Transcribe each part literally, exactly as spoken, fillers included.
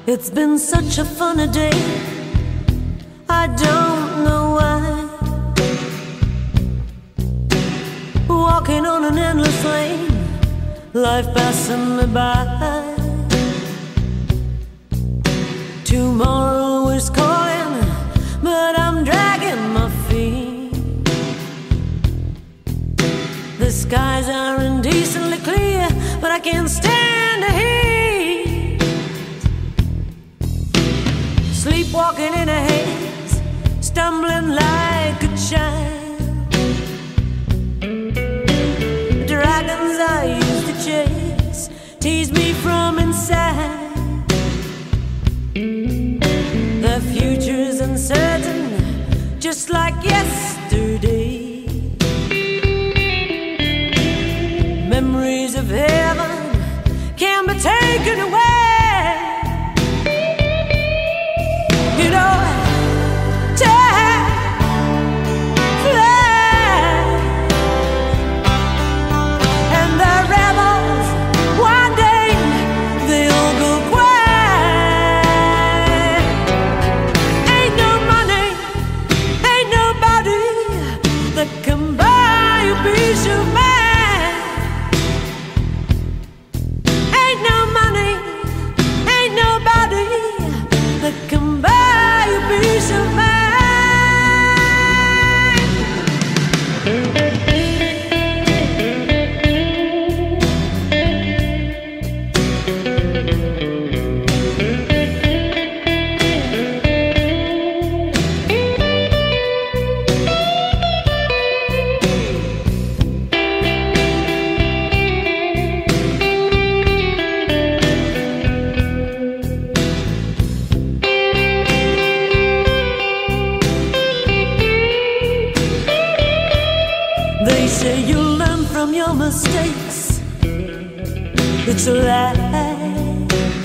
It's been such a funny day, I don't know why. Walking on an endless lane, life passing me by. Tomorrow is calling, but I'm dragging my feet. The skies are indecently clear, but I can't stand the heat. Sleepwalking in a haze, stumbling like a child. Dragons I used to chase tease me from inside. The future's uncertain, just like yesterday. Memories of heaven can't be taken away. You know, time flies, and the rebels, one day they'll go quiet. Ain't no money, ain't nobody that can buy a piece of mind. That can buy a piece of mind. They say you learn from your mistakes. It's a lie.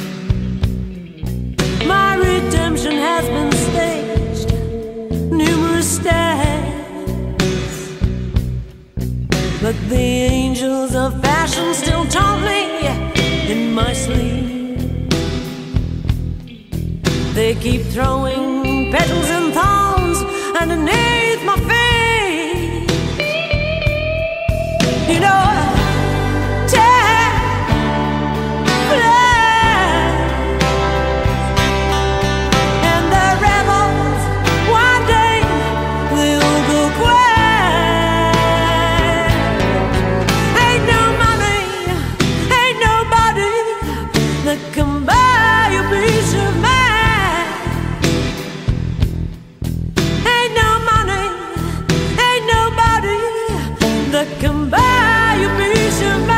My redemption has been staged numerous times, but the angels of fashion still taunt me in my sleep. They keep throwing petals and thorns underneath my feet. You know, time flies, and the rebels, one day they'll go quiet. Ain't no money, ain't nobody that can buy a piece of mind. Ain't no money, ain't nobody that can buy a piece of mind.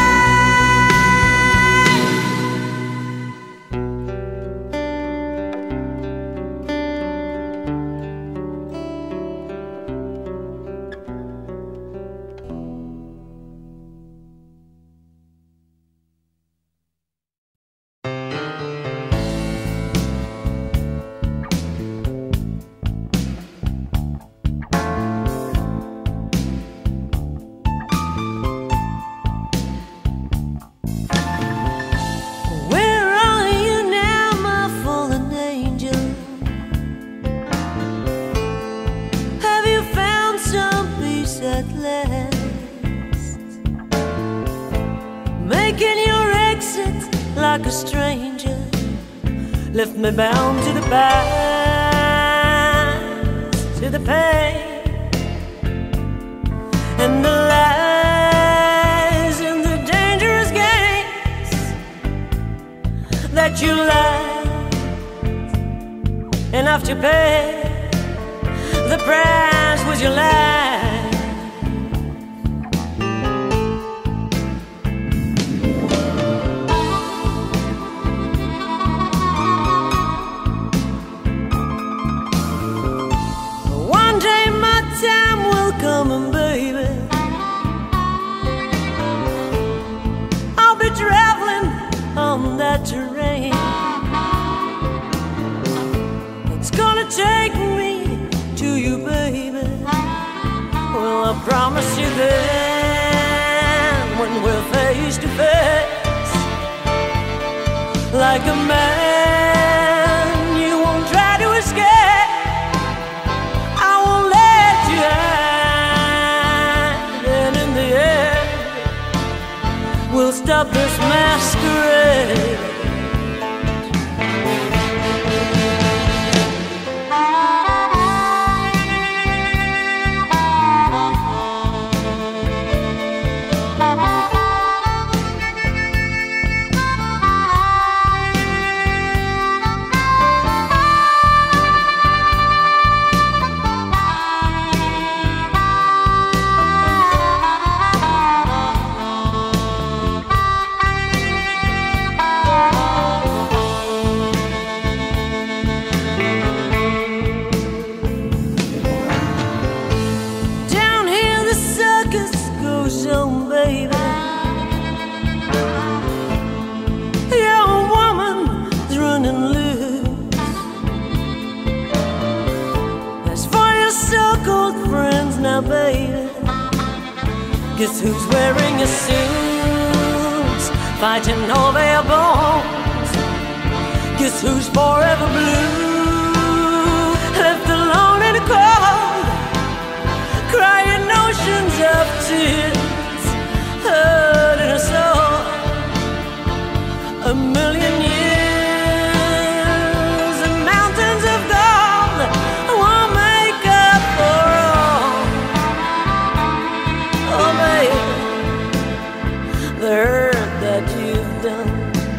At last, making your exit like a stranger, left me bound to the past, to the pain and the lies and the dangerous games that you lied enough to pay. The price was your life. Coming, baby, I'll be traveling on that terrain. It's gonna take me to you, baby. Well, I promise you then, when we're face to face, like a man of this masquerade. Baby, guess who's wearing a suit, fighting all their bones? Guess who's forever blue, left alone in the cold, crying oceans of tears, hurt in a soul, a million years and mountains of gold won't make up for all. The hurt that you've done.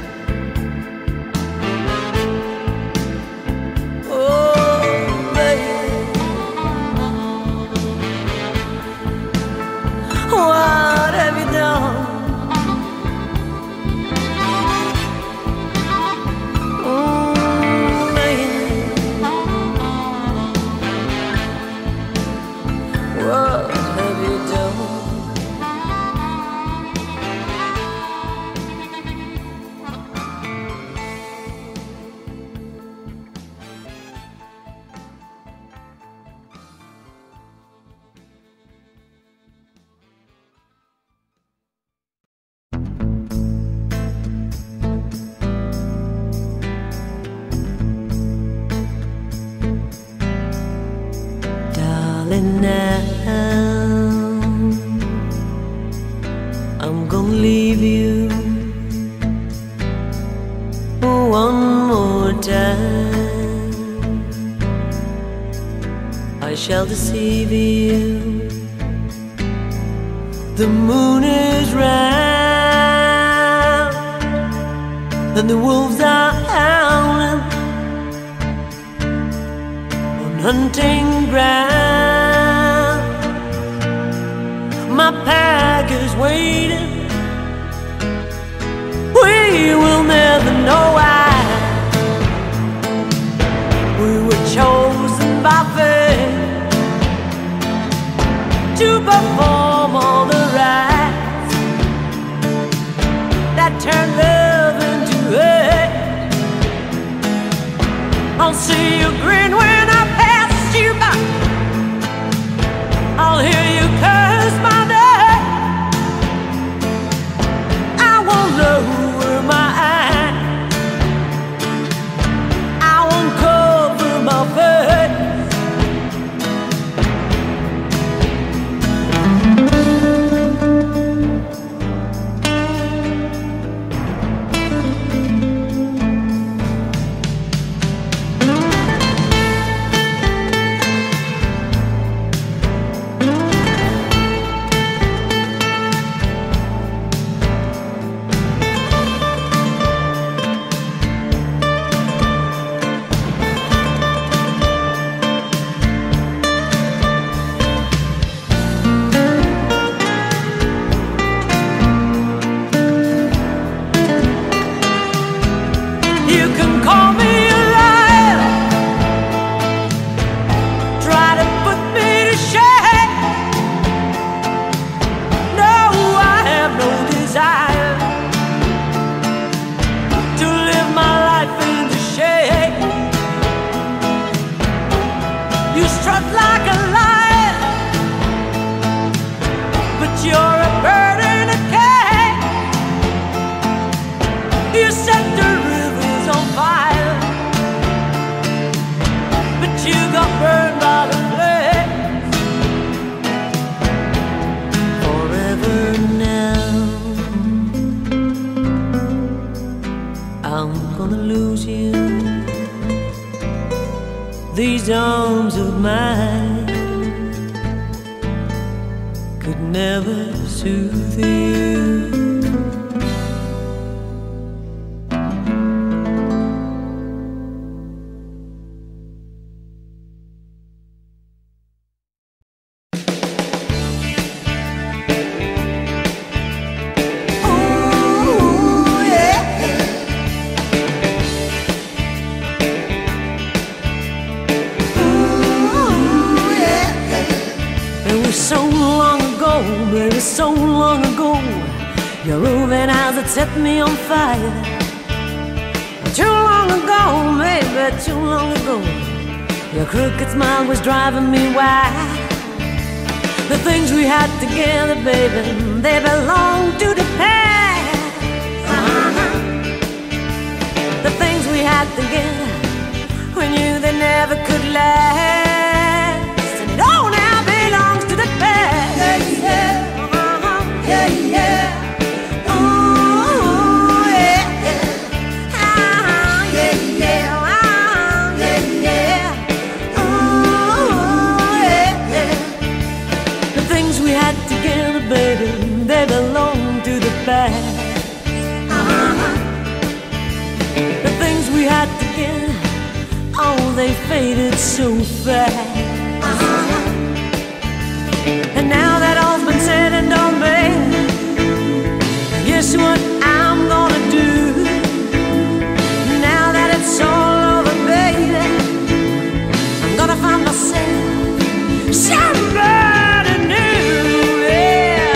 Oh, baby, what have you done? Mm, baby, what have you done? Now I'm gonna leave you one more time. I shall deceive you. The moon is round and the wolves are howling on hunting ground. My pack is waiting. We will never know why. We were chosen by fate to perform all the rites that turn love into hate. I'll see you grin when I pass you by. I'll hear you curse my name. I won't lower my eyes. I won't cover my face. these arms of mine could never soothe you. So long ago, your roving eyes had set me on fire. Too long ago, maybe too long ago, your crooked smile was driving me wild. The things we had together, baby, they belong to the past. Uh-huh. The things we had together, we knew they never could last. And it all now belongs to the past. Yeah, yeah. Yeah, yeah, ooh, yeah, yeah, ah, yeah, yeah, ah, yeah, yeah, ooh, yeah, yeah. The things we had together, baby, they belong to the past. Uh-huh. The things we had together, oh, they faded so fast. Uh-huh. And now that all's been said and done, baby, guess what I'm gonna do? Now that it's all over, baby, I'm gonna find myself somebody new, yeah.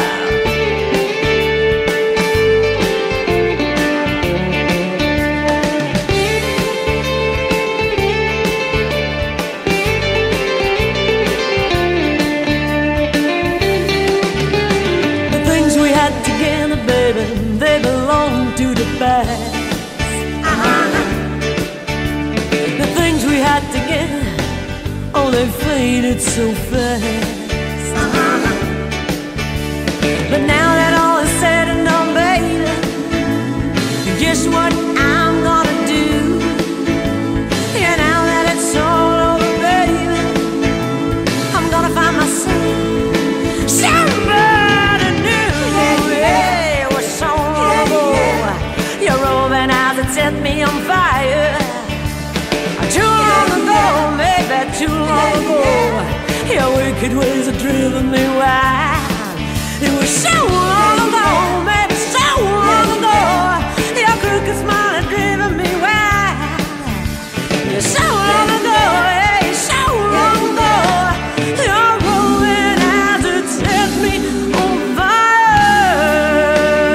The things we had together, baby, they belong to the past. Uh-huh. The things we had together, oh, they faded so fast. Uh-huh. But now that all is said and done, baby, guess what I'm gonna do? Yeah, now that it's all over, baby, I'm gonna find myself somebody new. Yeah, it was so long ago, your roving eyes had set me on fire. Too long ago, maybe too long ago, your wicked ways had driven me wild. It was so long ago, maybe so long ago, your crooked smile had driven me wild. Yeah, so long ago, hey, so long ago, your roving eyes had set me on fire.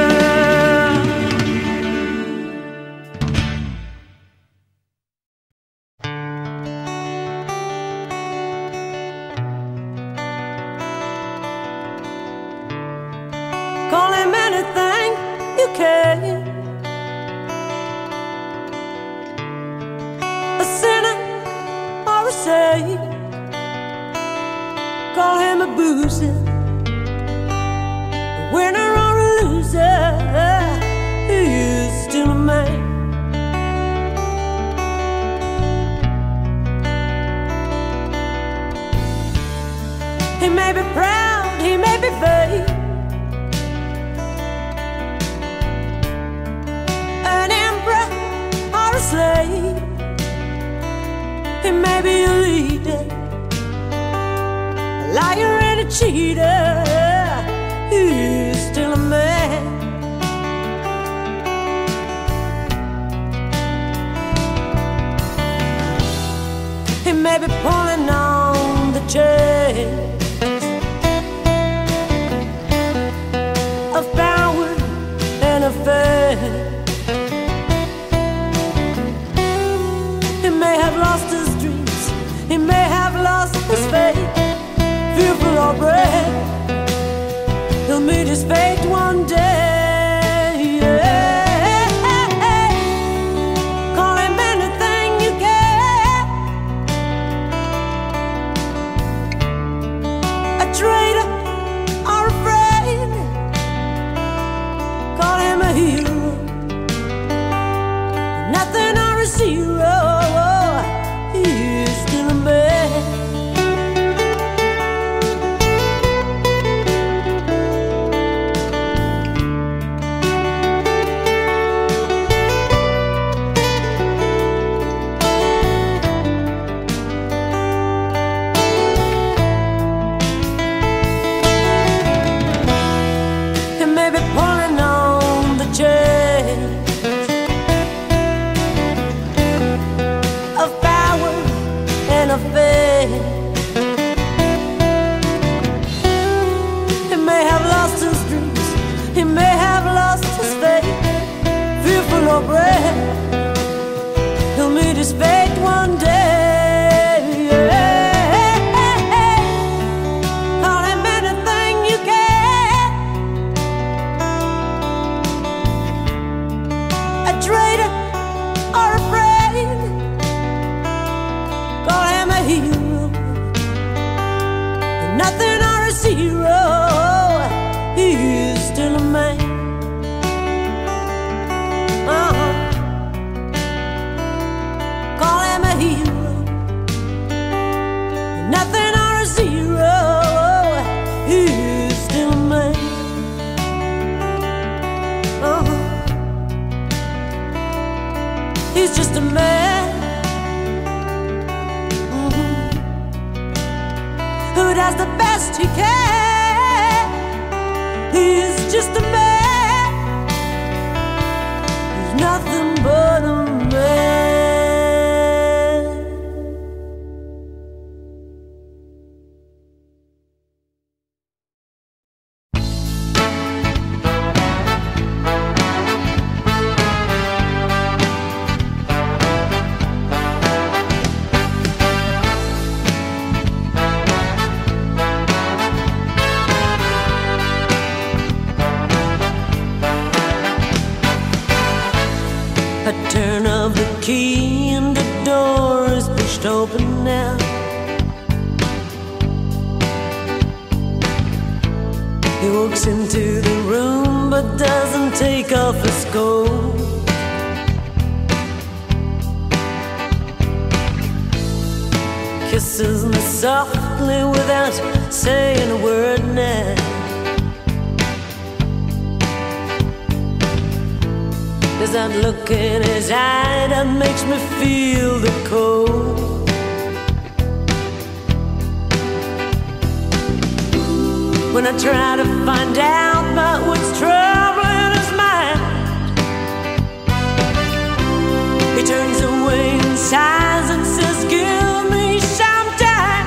Call him anything you can, a sinner or a saint. Call him a boozer, a winner or a loser, he is still a man. He may be proud, he may be vain, an emperor or a slave. He may be a leader, a liar and a cheater, he is still a man. He may be pulling on the chain of power and affair. He may have lost his dreams, he may have lost his faith, fearful or brave, he'll meet his fate one day, yeah. Call him anything you can, does the best he can. He's just a man, he's nothing but a man. A turn of the key and the door is pushed open now. He walks into the room but doesn't take off his coat. Kisses me softly without saying a word now. There's that look in his eye that makes me feel the cold. When I try to find out about what's troubling his mind, he turns away and sighs and says, give me some time.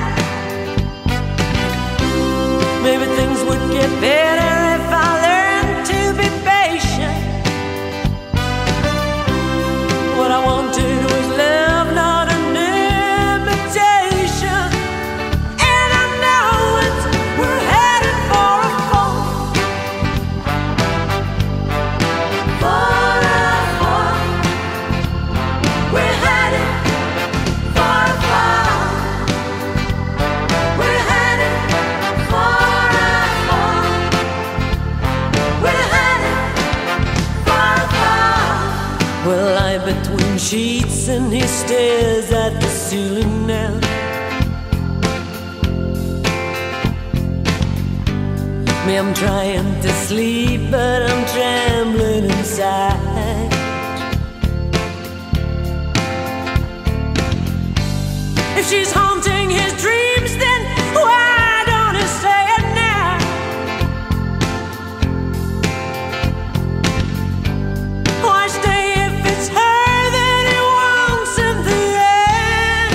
Maybe things would get better if I learned to be patient. What I wanted was love, not an imitation. And I know it's, we're headed for a fall. For a fall. We're headed for a fall. We're headed for a fall. We're headed for a fall. We'll lie between sheets and he stares at the ceiling now. Me, I'm trying to sleep, but I'm trembling inside. If she's haunting his dreams, then why don't he say it now? Why stay if it's her that he wants in the end?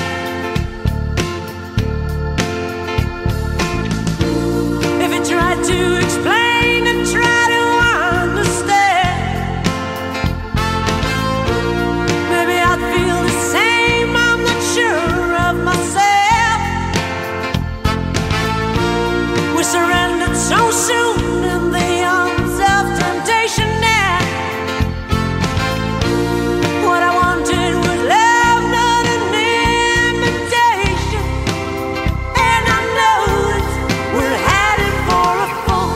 If he tried to explain and try to understand, maybe I'd feel the same. I'm not sure of myself. We surrendered so soon in the arms of temptation now. What I wanted was love, not an imitation. And I know it's, we're headed for a fall.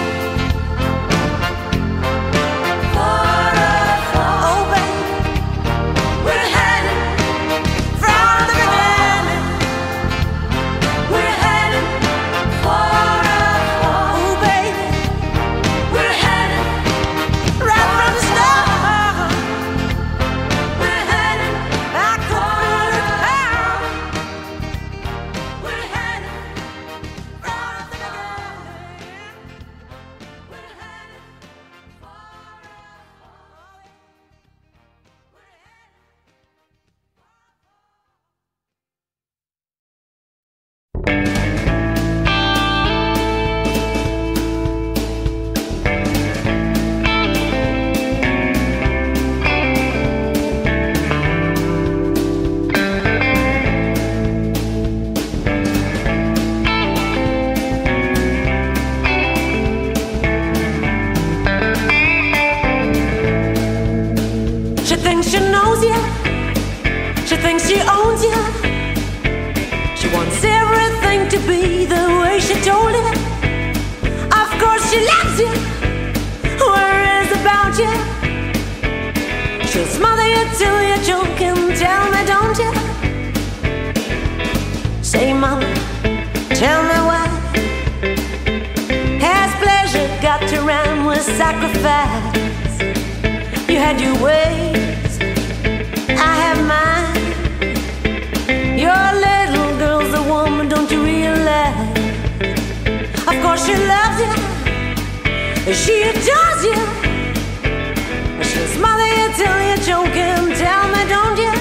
For a fall. Oh, baby, we're headed from the beginning. We're headed for a fall. Oh, baby, we're headed right from the start. We're headed, I could feel it now. We're headed from the beginning. We're headed for a She thinks she knows you. She thinks she owns you. She wants everything to be the way she told it. Of course she loves you. Worries about you. She'll smother you till you're choking. Tell me, don't you? Say, mama, tell me why has pleasure got to rhyme with sacrifice? You had your ways, I have mine. Your little girl's a woman, don't you realize? she loves you, she adores you, she'll smother you till you choke him. Tell me, don't you?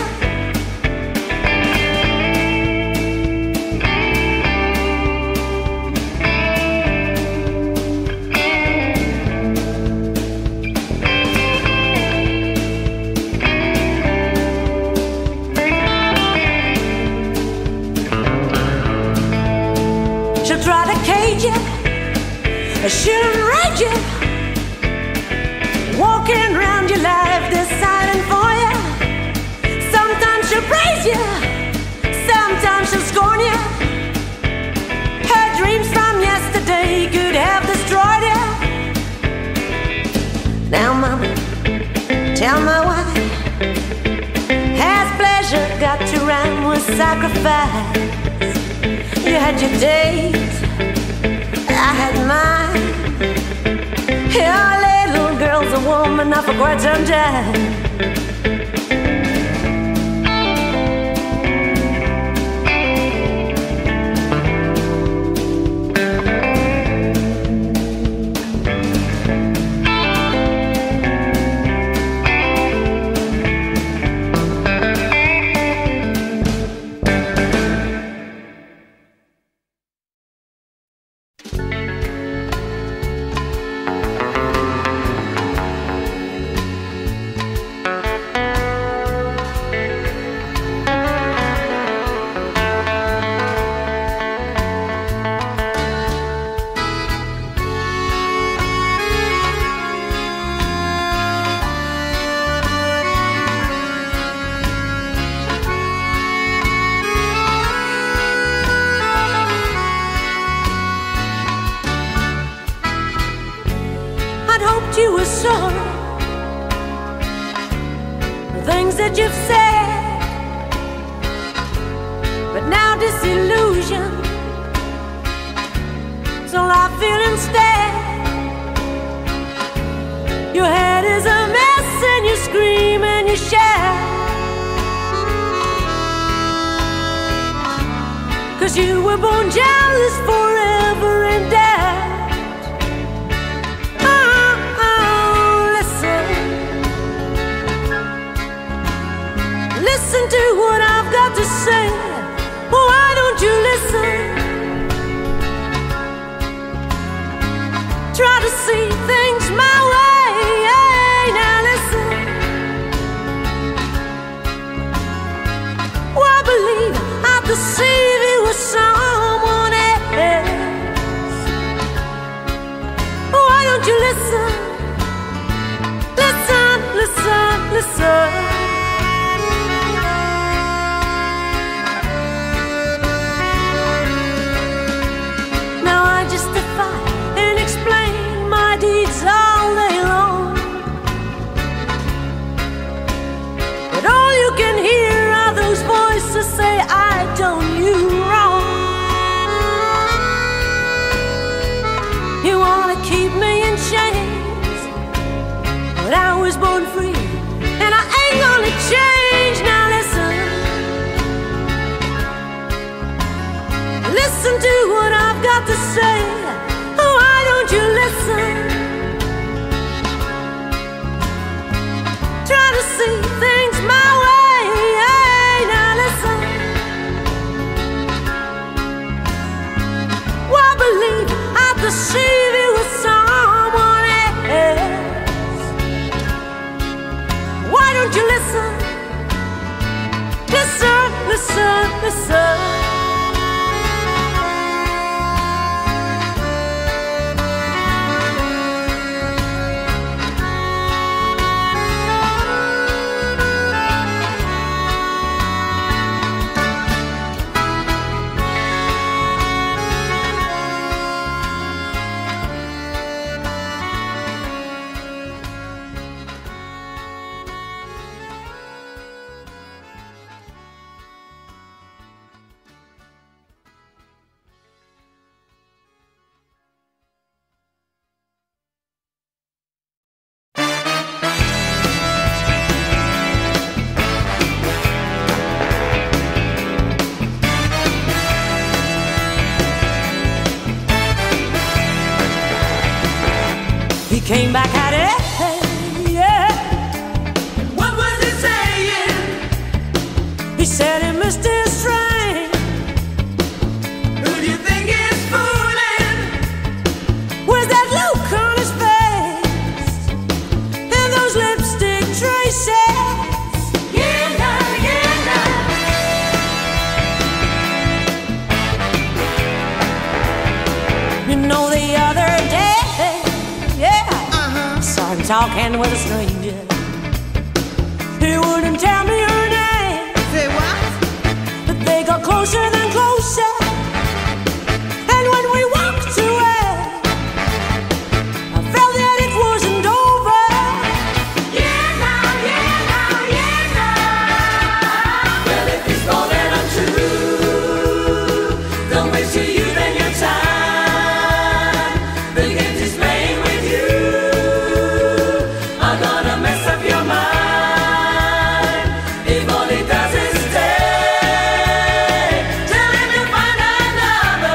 She'll try to cage you, she'll enrage you, walking around your life deciding for you. Sometimes she'll praise you, sometimes she'll scorn you. Her dreams from yesterday could have destroyed you. Now mama, tell me why has pleasure got to rhyme with sacrifice? You had your days, I had mine. Your little girl's a woman now for quite some time. You were sorry for things that you've said, but now disillusion is all I feel instead. Your head is a mess and you scream and you shout, 'cause you were born jealous forever and doubt. Listen to what I've got to say. Why don't you listen? Try to see things my way. Now listen. Why believe I deceive you with someone else? Why don't you listen? Listen, listen, listen. All day long, but all you can hear are those voices say I done you wrong. You wanna keep me in chains, but I was born free and I ain't gonna change. Now listen, listen to what I've got to say. Why don't you listen? Try to see things my way. Now listen. Why believe I deceive you with someone else? Why don't you listen? Listen, listen, listen. came back at it, yeah. What was he saying? He said he missed his train. Who do you think is fooling? With that look on his face and those lipstick traces. Yeah, nah, yeah, nah. You know the other day, yeah, uh-huh. Saw him talking with a stranger. He wouldn't tell me her name. Say what? But they got closer than closer. And when we walked away, I felt that it wasn't over. Yeah, nah, yeah, nah, yeah, nah. Well, if he's more than untrue, don't waste your youth and your time. The games he's playing with you are gonna mess up your mind. If all he does is stay, tell him you'll find another.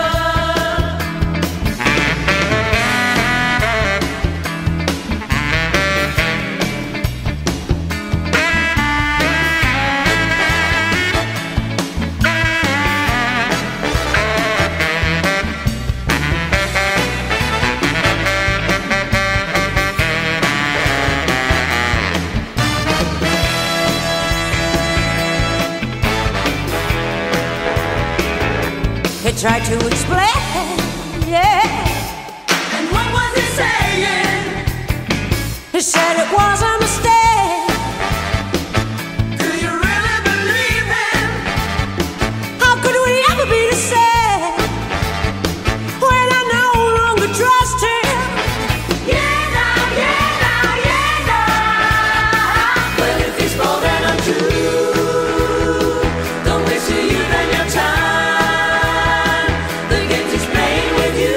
He tried to explain, yeah. And what was he saying? He said it was a mistake. Do you really believe him? How could we ever be the same when I no longer trust him? Yeah, nah, yeah, nah, yeah, nah. Well, if he's more than untrue, don't waste your youth and your time. The games he's playing with you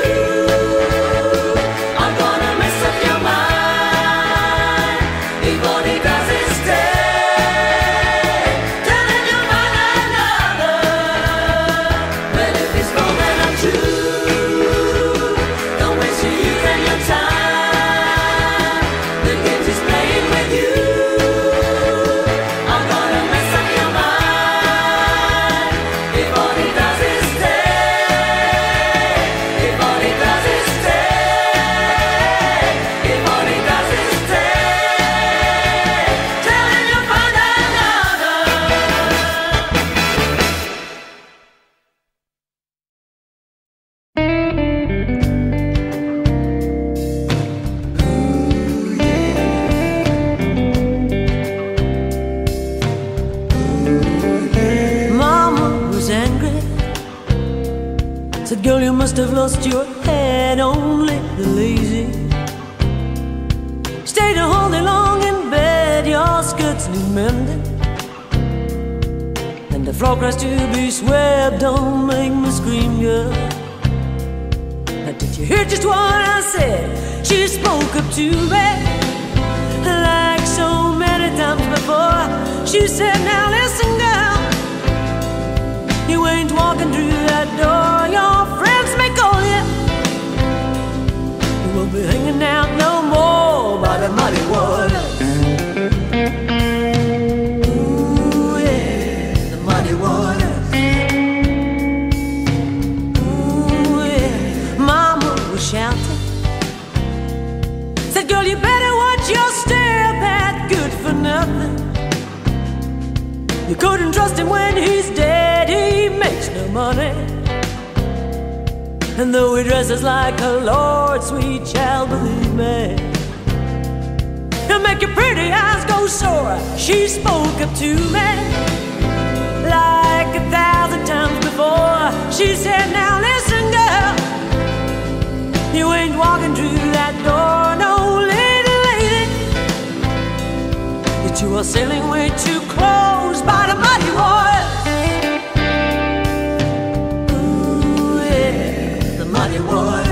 are gonna mess up your mind. If all he does is stay, tell him you'll find another. Well, if he's more than untrue, don't waste your youth and your time. The games he's playing with you are gonna mess up your mind. If all he does is stay, if all he does is stay, if all he does is stay, tell him you'll find another. Mama was angry. Said, girl, you must have lost your head. Only the lazy stayed all day long in bed. Your skirts need mending, and the floor cries to be swept. Don't make me scream, girl. Now, did you hear just what I said? She spoke up to me like so many times before. She said, now listen, girl, you ain't walking through that door. Your friends may call you, you won't be hanging out no more by the muddy waters. Ooh, yeah, the muddy waters. Ooh, yeah. Mama was shouting, said, girl, you better watch your step. That good for nothing. You couldn't trust him when he's dead. He makes no money, and though he dresses like a lord, sweet child, believe me, he'll make your pretty eyes go sore. She spoke up to me like a thousand times before. She said, now listen, girl, you ain't walking through that door, no little lady, that you are sailing way too close by the muddy waters. Ooh, yeah, the muddy waters.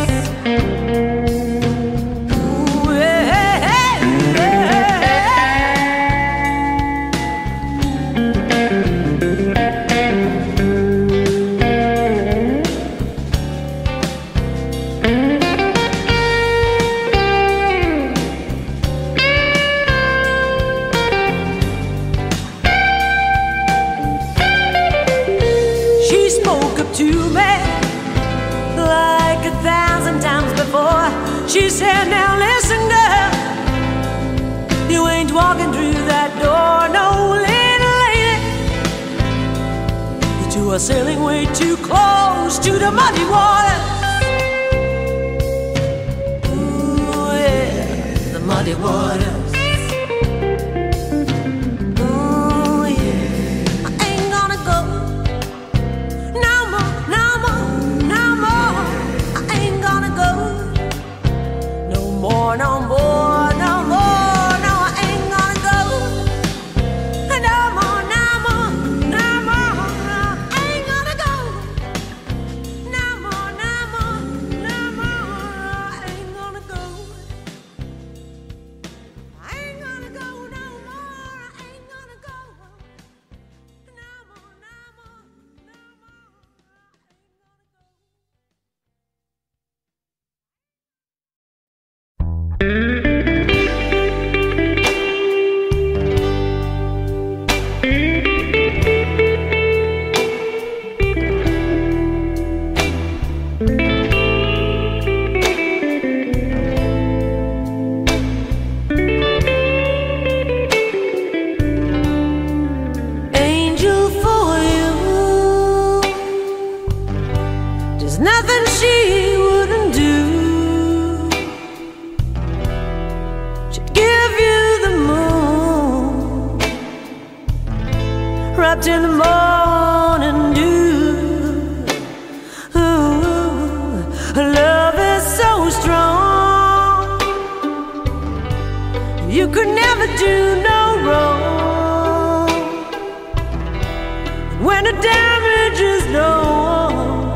Ooh, yeah, yeah, yeah. to me like a thousand times before. She said, now listen, girl, you ain't walking through that door, no little lady. You two are sailing way too close to the muddy water. Ooh, yeah, the muddy waters. No more, no more, no, I ain't gonna go. No more, no more, no more, no, I ain't gonna go. No more, no more, no more, I ain't gonna go. I ain't gonna go no more, I ain't gonna go. No more, no more, no more, angel for you. There's nothing she wouldn't do. She'd give you the moon, wrapped in the morning dew. Ooh, her love is so strong, you could never do no wrong. And when the damage is done,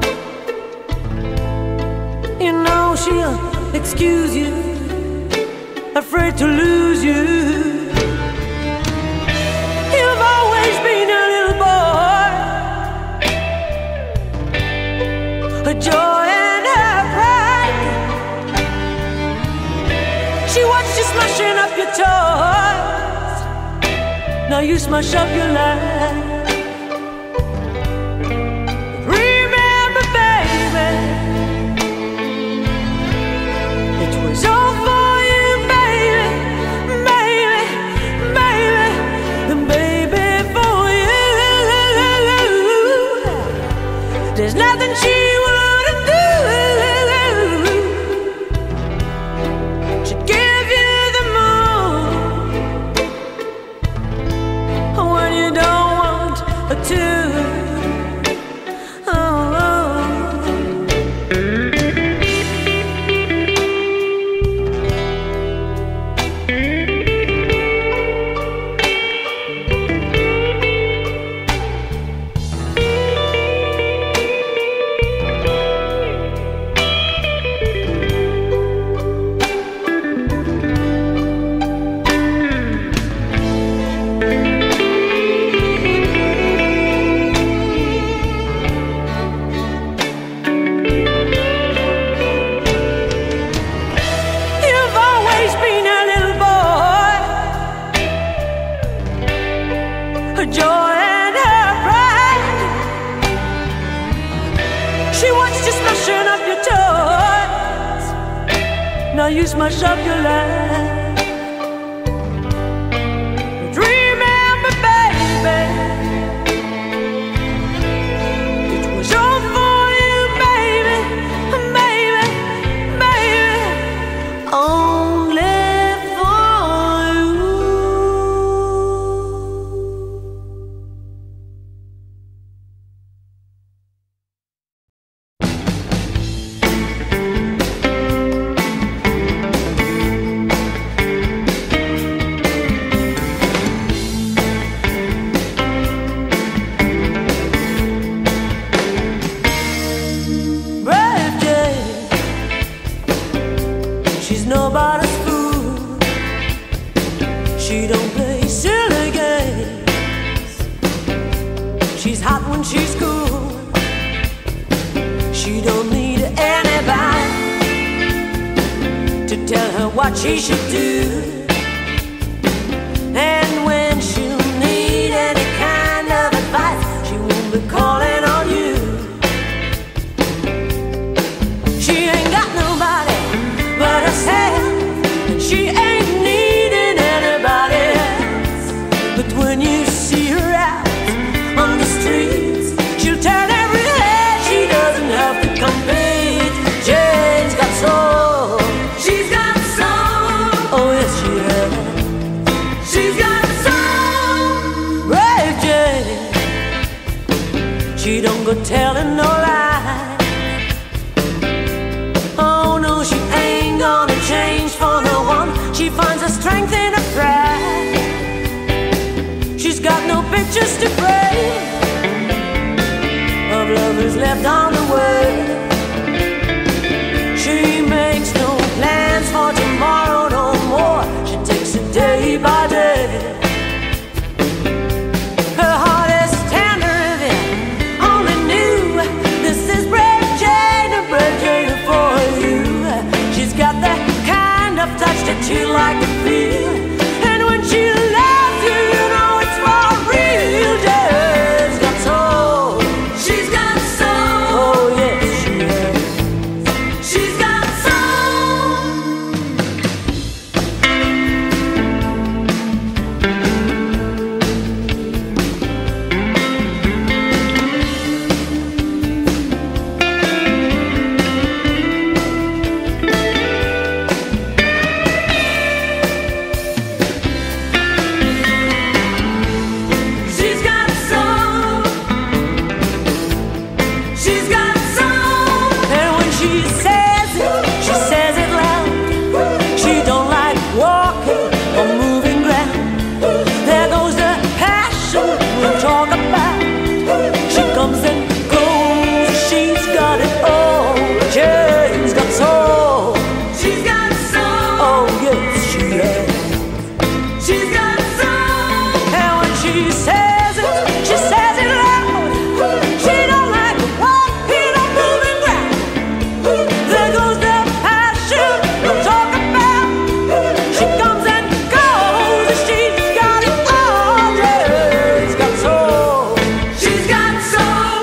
you know she'll excuse you, afraid to lose you. You've always been a little boy, a joy and a pride. She watched you smashing up your toys, now you smash up your life. Remember, baby, it was all for you, baby, baby, baby, and baby for you. There's nothing she wouldn't do. She'd give you the moon when you don't want to. Oh, oh. You've always been a little boy, her joy and her pride. She watched you smashing up your toys, now you smash up your life. But remember, baby, it was all for you, baby, baby, baby, only for you. Brave Jane, she's nobody's fool. She don't play silly games. She's hot when she's cool. She don't need anybody to tell her what she should do. And when she'll need any kind of advice, she won't be calling on you. for telling no lie. Oh no, she ain't gonna change for no one. She finds her strength in her pride. She's got no pictures to frame of lovers left on the way. She makes no plans for tomorrow no more. She takes it day by day. Her heart is tender if it only knew. This is brave Jane, a brave Jane for you. She's got that kind of touch that you like to feel. And when she loves you, you know it's for real. Jane's got soul. She's got soul. Oh yes, she has. She's got soul. She's got soul. She's got soul. And when she says it, she says it loud. She don't like walking or moving ground. There goes the passion we talk about. She comes and goes, she's got it all. Jane's got soul. She's got soul. Oh yes, she has. She's got soul. And when she says it, she says it loud. She don't like walking or moving ground. There goes the passion we talk about. She comes and goes, she's got it all. Jane's got soul. She's got soul.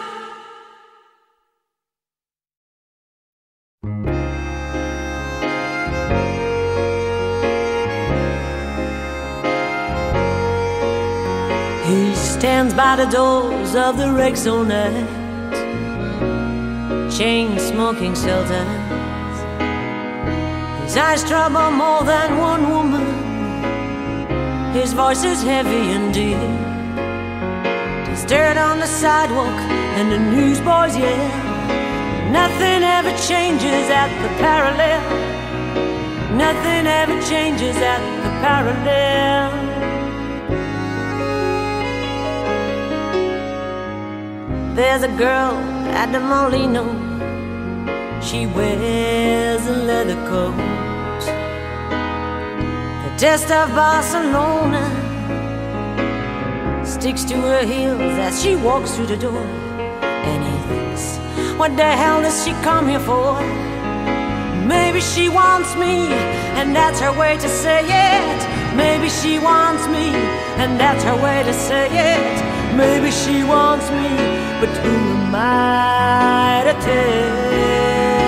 He stands by the doors of the Rexonite, chain smoking sultans. His eyes trouble more than one woman. His voice is heavy and deep. There's dirt on the sidewalk and the newsboys yell. Nothing ever changes at the parallel. Nothing ever changes at the parallel. There's a girl at the Molino. She wears a leather coat, the dust of Barcelona sticks to her heels as she walks through the door. And he thinks, what the hell does she come here for? Maybe she wants me, and that's her way to say it. Maybe she wants me, and that's her way to say it. Maybe she wants me, but who am I to tell?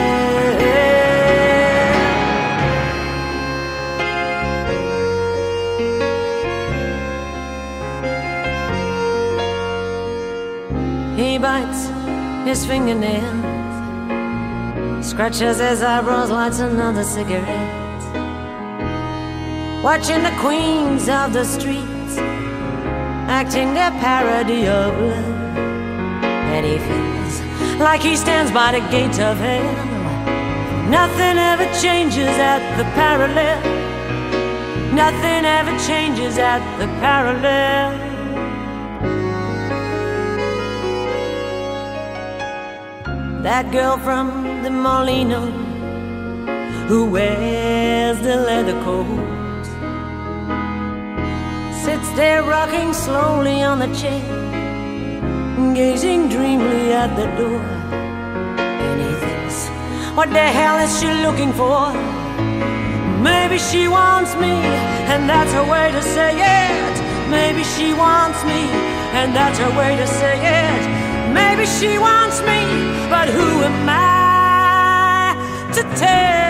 He bites his fingernails, scratches his eyebrows, lights another cigarette, watching the queens of the streets acting their parody of love. And he feels like he stands by the gate of hell. Nothing ever changes at the parallel. Nothing ever changes at the parallel. That girl from the Molino who wears the leather coat sits there rocking slowly on the chair, gazing dreamily at the door. And he thinks, what the hell is she looking for? Maybe she wants me, and that's her way to say it. Maybe she wants me, and that's her way to say it. Maybe she wants me, but who am I to tell?